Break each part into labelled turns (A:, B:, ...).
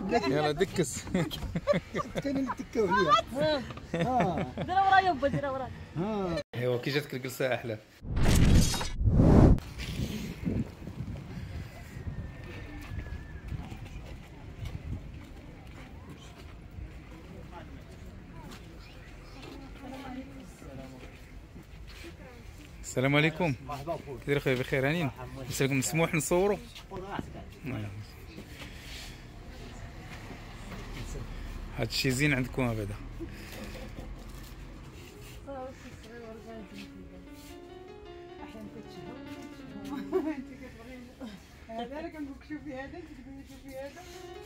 A: يلا دكس.
B: كاين اللي تكاو عليها.
C: دير ورايا با دير ورايا.
A: ايوا كي جاتك الجلسه احلى. السلام عليكم.
B: مرحبا خويا.
A: كيدير خويا بخير هانيين؟ نسالكم مسموح نصوروا؟ هاد الشي زين عندكم بعدا.
D: هذا انا كنقول لك شوفي هذا انت تقولي شوفي هذا.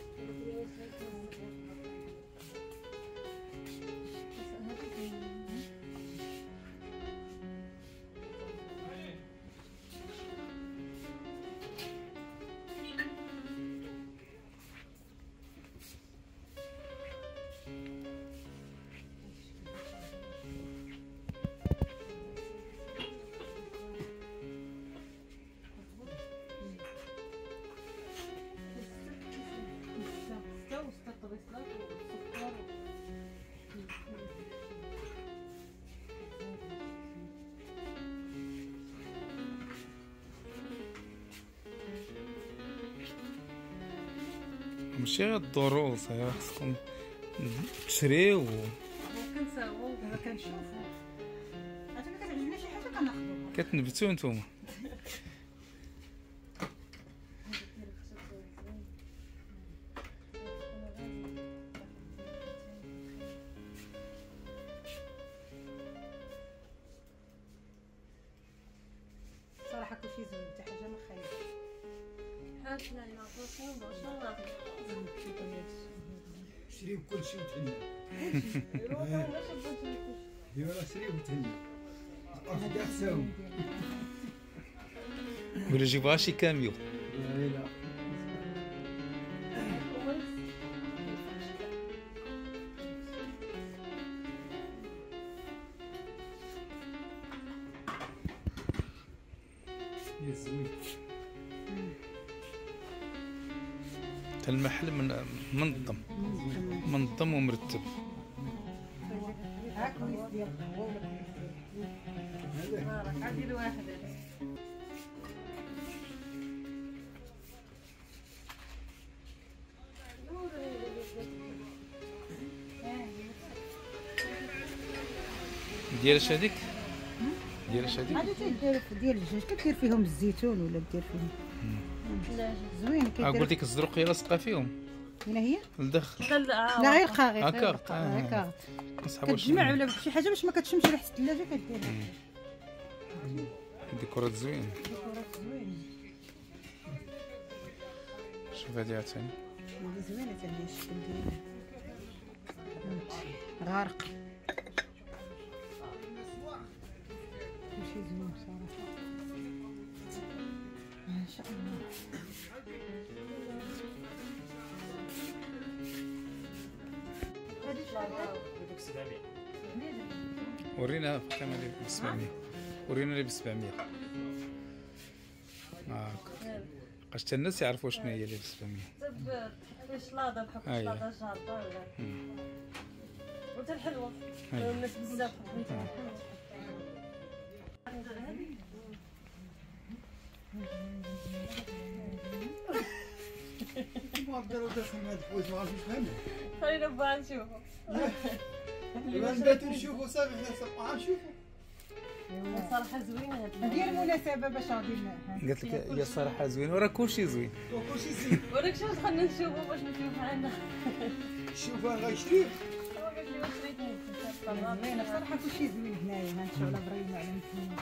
A: ماشي غير الدروس، خصكم تشريو.
D: كنساوو دابا كنشوفو. عرفتي ملي كتعجبنا شي حاجه كناخذوها.
A: كتنبتو نتوما.
D: صراحه كلشي زوين حتى حاجه ما خايبه.
C: حاش لا نعرفو شنو ناخذ.
B: شريو كلشي وتهنى. ايوا راه شريو وتهنى. كاع تساوي.
A: ولا جيبوها شي كاميو.
B: لا يا زوين.
A: المحل منظم ومرتب.
D: هاك كويس ديال القهوه ولا كويس ديال عادي الواحد.
A: ديال اش هذيك؟ ديال اش هذيك؟
D: هادو تيديروا ديال الدجاج كدير فيهم الزيتون ولا دير فيهم زوين كيدير.
A: قلت لك الزروقيه لاصقه فيهم.
D: هنا هي
A: لداخل.
D: لا غير قاغي
A: هكا
D: كتجمع ولا شي حاجه باش ما كتشمش ريحه الثلاجه كديرها.
A: ديكورات زوين.
D: ديكورات زوين.
A: شوف هادي عاوتاني
D: هذه زوينه حتى هي الشكل ديالها غارق. كلشي زوين بصراحه ما شاء الله.
A: ورينا فاطمه اللي ب 700. ورينا اللي ب 700. هاكا باش حتى الناس يعرفوا شنو هي اللي ب 700.
C: فيش لاضه بحكم لاضه جارده ولا وتا الحلوه الناس بزاف بغيتها.
B: ما نقدروا ندخلوا هاد الحوايج ما عرفتش نفهمهم.
C: خلينا بقى نشوفوا.
B: دابا نباتوا نشوفوا صافي حنا نشوفوا.
C: صراحه زوينه
D: هذه هي المناسبه باش غادي
A: قالت لك هي الصراحه زوين وراه كلشي زوين.
B: كلشي زين.
C: ولك شنو دخلنا نشوفوا باش نشوف عندنا.
B: شوف انا غيشري.
C: هو قال لي واش ريت
D: زوينه بصراحه كلشي زوين هنايا ما نشوف على برينا على نتوما.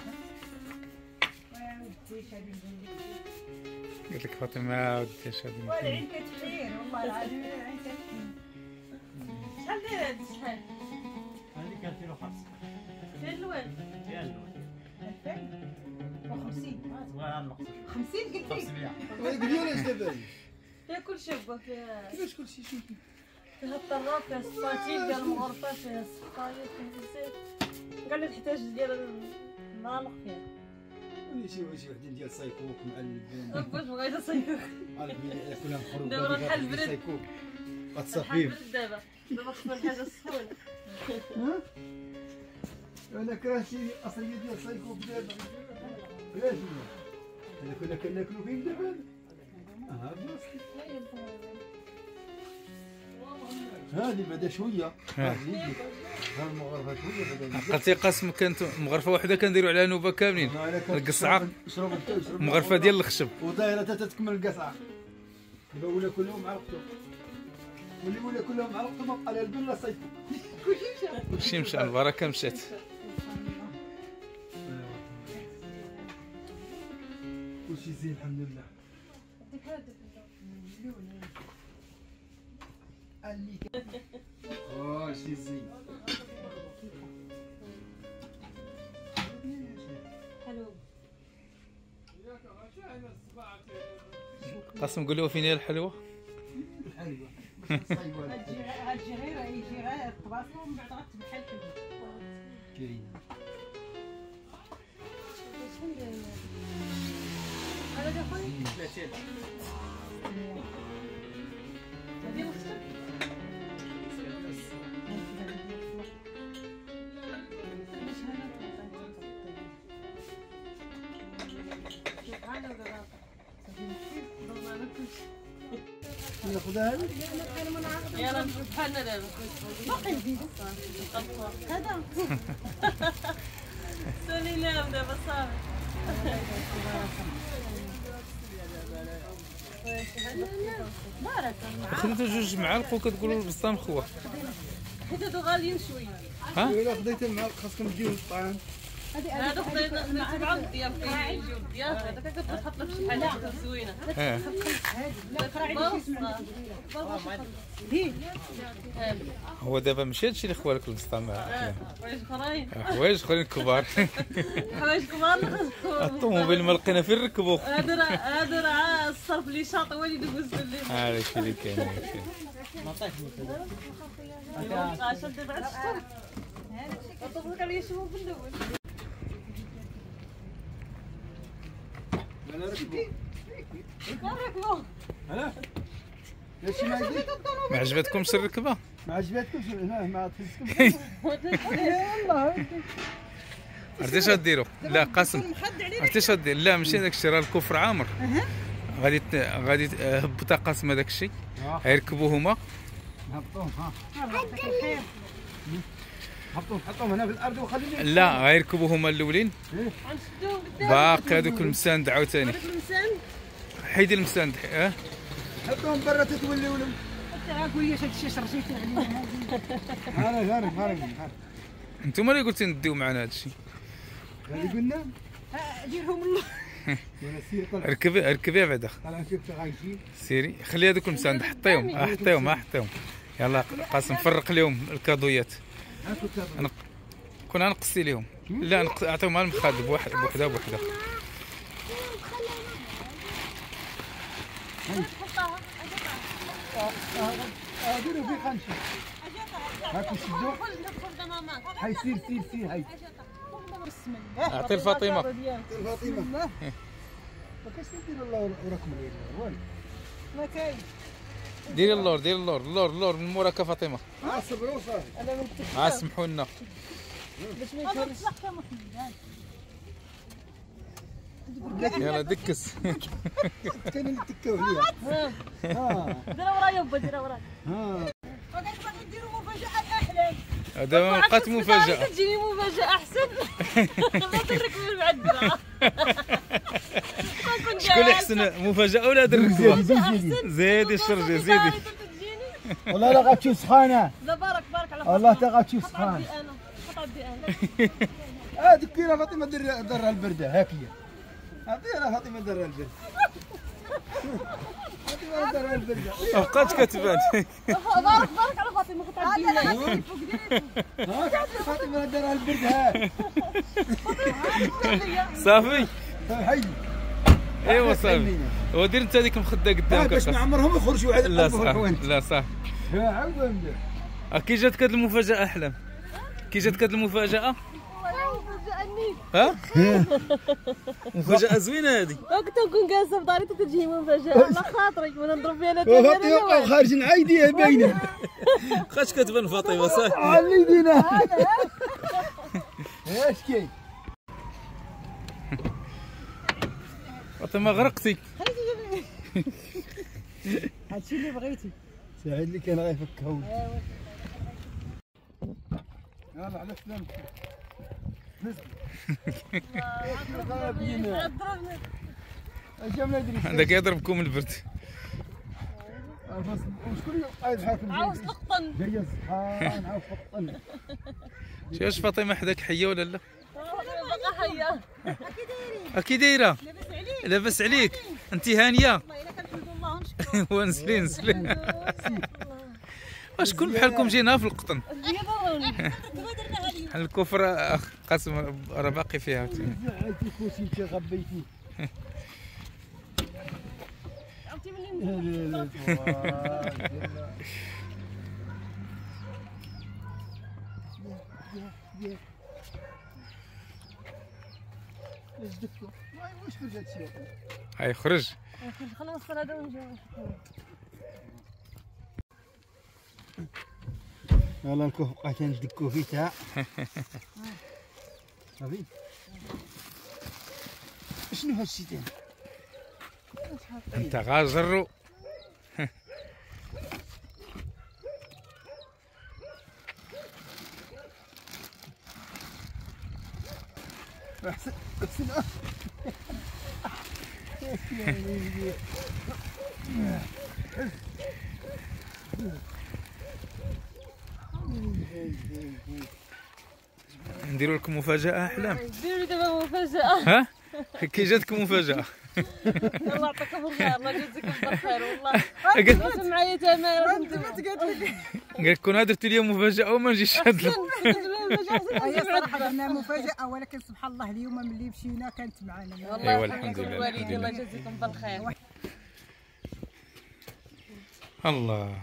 A: قالت لك فاطمه وديش هادي.
D: والعين كتحير والله العظيم العين كتحير.
C: شحال داير هاد شحال؟
E: هذيك 2005
C: فين الوان؟
E: ديال الوالد
D: 2050
E: صغيره نقص
D: 50 قلتي
E: 500.
B: قولي لي علاش دابا
C: فيها كلشي با فيها
B: كلشي شوفي.
C: فيها الطراب فيها السباتيل ديال المغرفه فيها السقايط فيها الزيت. قال لي تحتاج ديال المعلق فيها.
B: شي وحدين ديال سايكوك مع البن.
C: باش بغيت اصيفك
B: عارف كلها مخروبه.
C: دابا بحال البرد.
B: سايكوك. غتصفيهم.
C: دابا خصنا الحاجه السخونه.
B: ها؟ انا كرهتي اصليه ديال صايكو دابا. علاش؟ انا كنا كناكلو فين دابا؟ بلاصتي. هذه بعدا شويه. هذه المغرفه شويه بعدا.
A: عقلتي قاسم كانت مغرفه واحده كنديروا عليها نوبه كاملين. القصعه مغرفه ديال الخشب
B: ودايره حتى تكمل القصعه. دابا ولا كلهم عرقتو. واللي ولا كلهم عرقتو ما بقى لا البن لا صيفو.
A: كلشي مشى البركه مشات.
B: كلشي زين الحمد لله. شي زين.
C: حلو.
A: قاسم قول له فين هي الحلوه؟
B: الحلوه.
D: هاد الجريره يجي غير طباسو ومن بعد غتبحال الحلوه.
B: كاين.
C: هذا ديال خويا؟ ديال اختك؟
B: ناخذها هذه.
C: يلا نشوف بحالنا دابا. باقي جديد. هذا. سالي نام دابا صافي. بارك الله.
A: خديتو جوج معالق وكتقولوا البسطام خوا.
C: حيت هادو غاليين شويه.
A: ها؟
B: الا خديتها معاك خاصكم تجيو للطعام.
C: هادو خدينا نتبعو الضياف فين يجيو الضياف هذاك كتحط له فشي حاجه زوينه.
A: هو دابا ماشي هادشي اللي خوالك البسطام.
C: حوايج اخرين.
A: حوايج اخرين كبار.
C: حوايج كبار
A: الطوموبيل ما لقينا فين نركبو.
C: هادو راه الصرف اللي شاطي هو اللي دوز اللي.
A: هادشي اللي كاين.
E: ما عطاكش
C: مابقاش ندير بعد الشهر. طبقك عليا شوفو في الاول.
B: انا ركبوا.
C: كنركبو.
B: ها؟ ليش ما يجي؟
A: ما عجبتكمش الركبه؟
B: ما عجبتكمش هنا ما تحسكم. والله.
A: عرفتي اش غديروا؟ لا قاسم عرفتي اش غدير؟ لا ماشي داك الشيء راه الكفر عامر. غادي هبطا قاسم هذاك الشيء. غيركبوا هما.
B: هبطوهم ها. حطوهم هنا في الارض وخليهم.
A: لا غيركبوا هما الاولين.
C: غنشدوهم قدام.
A: باقي هذوك المساند عاوتاني.
C: هذاك المسان.
A: حيدي المساند.
B: حطوهم برا تتوليو لهم.
D: انت قول لي هاد الشيء شرجيتي عليا.
B: انا عارف.
A: انتم اللي قلتي نديو معنا هذا الشيء.
B: هذه قلنا
D: ديرهم الله.
B: وانا سير طلع
A: ركبي بعدا.
B: طلع شوف غايجي.
A: سيري خلي هذوك المساند حطيهم. يلا قاسم فرق لهم الكادويات.
B: هاكو كذا.
A: كنا نقصي لهم. لا اعطيهم على المخاد بوحده.
B: ديروا في خنشه. هاكو شدوا. هاي سير هاي.
A: اعطي لفاطمه.
B: فاطمه. ما كاينش نديروا الله وراكم والو.
D: ما كاين.
A: ديري اللور من موراك فاطمه.
B: صبروا صافي.
A: سمحوا لنا.
C: باش ما يكونش.
A: يلا دكس.
B: كاين اللي تكاو عليها.
C: ديرها ورايا با ديرها ورايا.
D: وقالت باغي نديروا مفاجاه الاحلام.
A: هذا ما بقات مفاجاه.
C: تجيني مفاجاه احسن. ما تركب المعدله.
A: شكون اللي احسن مفاجاه ولا هاد الركبه؟ زيدي الشرجه زيدي.
B: والله لا غتشوف سخانه.
C: لا بارك على
B: والله تا غتشوف سخانه.
C: قطع بي انا.
B: هذيك كيرا فاطمه درها البرده هاك هي. عطيها فاطمه درها البرده. فاطمه درها البرده.
A: بقات كتبان.
C: بارك على فاطمه قطع بي انا.
B: فاطمه درها البرده هاك.
A: صافي.
B: هاي.
A: ايوا صافي. ودير انت هذيك المخده قدامك.
B: باش ما عمرهم يخرجوا على
A: لا صافي. لا صافي.
B: عاود
A: كي جاتك هاد المفاجاه احلام؟ كي جاتك هاد المفاجاه؟
C: تهنيك.
A: ها مفاجأة زوينة هذه.
C: كنت نكون جالسة في داري تجي مفاجأة على خاطرك وانا نضرب فيها انا
B: وفاطمه خارجين عايديها باينه.
A: واش كتبان فاطمة صافي؟
B: على يدينا اش كاين؟
A: فاطمة غرقتي.
D: هادشي اللي بغيتي.
B: سعيد اللي كان غيفكهو. يلا على سلامتك. اجا ما ادري
A: هذاك يضربكم البرد.
B: شكون اللي يضحك
C: عاوز القطن.
B: جاي سبحان عاوز القطن.
A: واش فاطمة حداك حية ولا لا؟
C: باقا حية.
A: كي دايرة؟ لاباس عليك؟ انت هانية؟
D: والله الا كنحمد الله ونشكر.
A: ونسلي نسلي. شكون بحالكم جينا في القطن؟ بحال الكفر قسم راه باقي فيها.
B: زعلتي خوتي انت غبيتي.
C: عرفتي ملي
B: واش في هادشي؟
A: هاي خرج.
C: خلاص هذا ونجي.
B: يلا الكوف بقيت ندكو فيه تاع صافي. شنو هادشي تاع؟
A: انت غاجرو.
B: احسن احسن.
A: نديروا لكم مفاجأة أحلام.
C: ديروا لي دابا مفاجأة.
A: ها؟ كي جاتكم مفاجأة؟
C: الله يعطيكم الخير، الله يجازيكم بالخير والله. انتم معايا تمام.
A: قال لك كون درتي لي مفاجأة وما نجيش هاد
D: هي صراحه درنا مفاجاه، ولكن سبحان الله اليوم ملي مشينا كانت معنا.
A: ايوا الحمد لله.
C: الوالدين الله يجازيكم بالخير.
A: الله.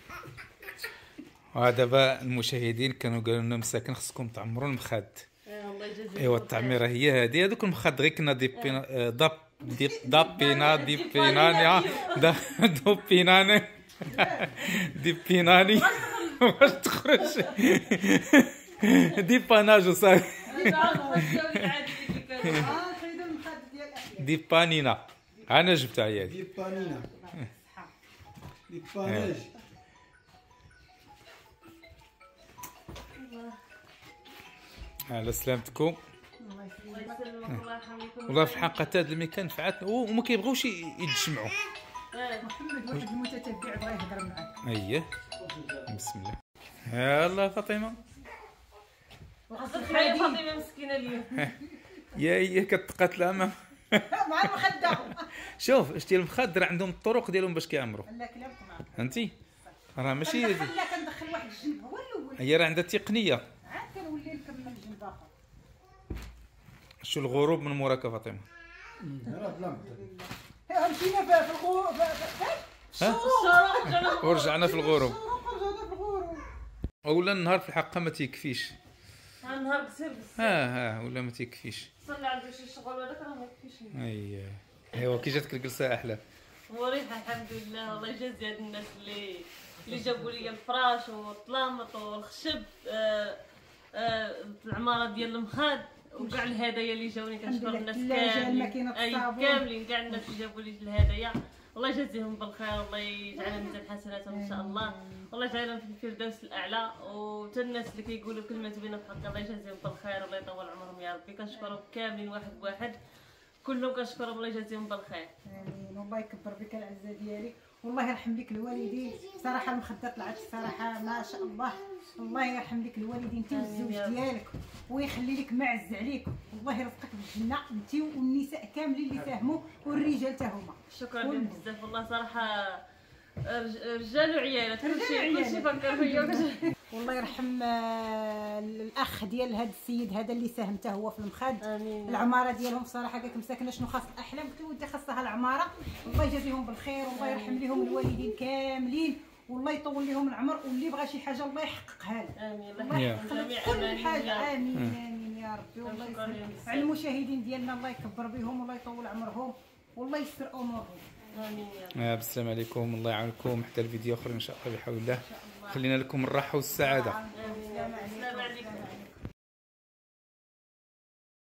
A: ودابا المشاهدين كانوا قالوا لنا مساكن خصكم تعمروا المخاد.
C: الله يجازيكم.
A: ايوا التعميره هي هذه. هذوك المخاد غير كنا ديبينا دابينا ديبيناني دوبيناني ديبيناني واش تخرج ديباناج صافي. ديبانينا انا جبتها هي هذه.
B: ديبانينا ديباناج.
A: على سلامتكم.
C: الله يسلمك الله يحميكم.
A: والله في الحقيقه هاد المكان فعات وما كيبغيوش يتجمعوا.
D: محمد واحد المتتبع بغى يهضر معاك.
A: اييه بسم الله. يلا فاطمه.
C: وخاصك معايا فاطمه مسكينه اليوم.
A: يا هي كتقاتل مع
D: المخده.
A: شوف شتي المخدر عندهم الطرق ديالهم باش كيعمروا.
D: لا كلامك معاك.
A: فهمتي راه ماشي
D: لا كندخل واحد الجنب هو الاول.
A: هي راه عندها تقنيه.
D: عاد كنولي نكمل جنب اخر.
A: شو الغروب من موراك فاطمه.
D: مشينا في الغروب.
A: ورجعنا في الغروب. اولا النهار في الحقيقه ما تيكفيش.
C: النهار قصير بزاف.
A: ها ولا ما تيكفيش.
C: صلي عنده شي شغل هذاك راه ما يكفيش.
A: ايوا كي جاتك الجلسه احلى.
C: مريحه الحمد لله. الله يجازي هاد الناس اللي جابوا لي الفراش والطلامط والخشب العماره ديال المخاد وكاع الهدايا اللي جاوني. كنشكر الناس كاملين كاملين كاع الناس اللي جابوا لي الهدايا. الله يجازيهم بالخير. الله يجعلها ميزان حسناتهم ان شاء الله. والله يجعلهم في الفردوس الاعلى. وتا الناس اللي كيقولوا كلمه زوينه في حق الله يجازيهم بالخير والله يطول عمرهم يا ربي. كنشكرهم كاملين واحد بواحد كلهم كنشكرهم الله يجازيهم بالخير.
D: امين. والله يكبر بك العزه ديالك والله يرحم لك الوالدين. صراحه المخده طلعت صراحه ما شاء الله. الله يرحم لك الوالدين انت والزوج ديالك ويخلي لك معز عليك. والله يرزقك بالجنه انت والنساء كاملين اللي ساهموا والرجال تا هما.
C: شكرا لك بزاف والله صراحه. رجال وعيالات كلشي فكر فيا.
D: والله يرحم الاخ ديال هذا السيد هذا اللي ساهم حتى هو في المخاد. العماره ديالهم صراحه قالك مساكنه شنو خاص الاحلام. قلت له ودي خاصها العماره. الله يجازيهم بالخير والله يرحم لهم الوالدين كاملين والله يطول لهم العمر واللي بغى شي حاجه الله يحققها له.
C: امين.
D: الله يحقق لك كل حاجه. امين امين يا ربي، والله
C: شكراً
D: يسر
C: يا مساء.
D: على المشاهدين ديالنا، الله يكبر بهم والله يطول عمرهم والله يسر امورهم.
C: امين يا رب.
A: بالسلام عليكم، الله يعاونكم حتى الفيديو اخر ان شاء الله بحول الله. خلينا لكم الراحه والسعاده.
C: امين يا رب. السلام عليكم.